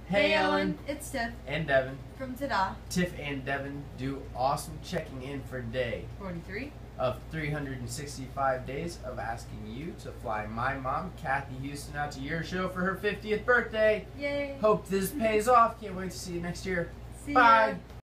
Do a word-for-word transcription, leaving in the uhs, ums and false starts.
Hey Ellen, it's Tiff and Devin from T A D A. Tiff and Devin do awesome checking in for day forty-three of three hundred sixty-five days of asking you to fly my mom, Kathy Houston, out to your show for her fiftieth birthday. Yay! Hope this pays off. Can't wait to see you next year. See Bye. Ya.